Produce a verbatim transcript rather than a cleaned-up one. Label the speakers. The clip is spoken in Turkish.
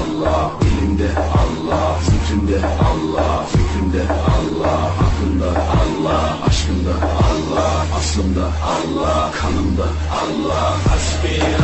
Speaker 1: Allah, elimde Allah, zikrimde Allah, fikrimde Allah, aklımda Allah, aşkımda Allah, aslımda Allah, kanımda Allah. Hasbi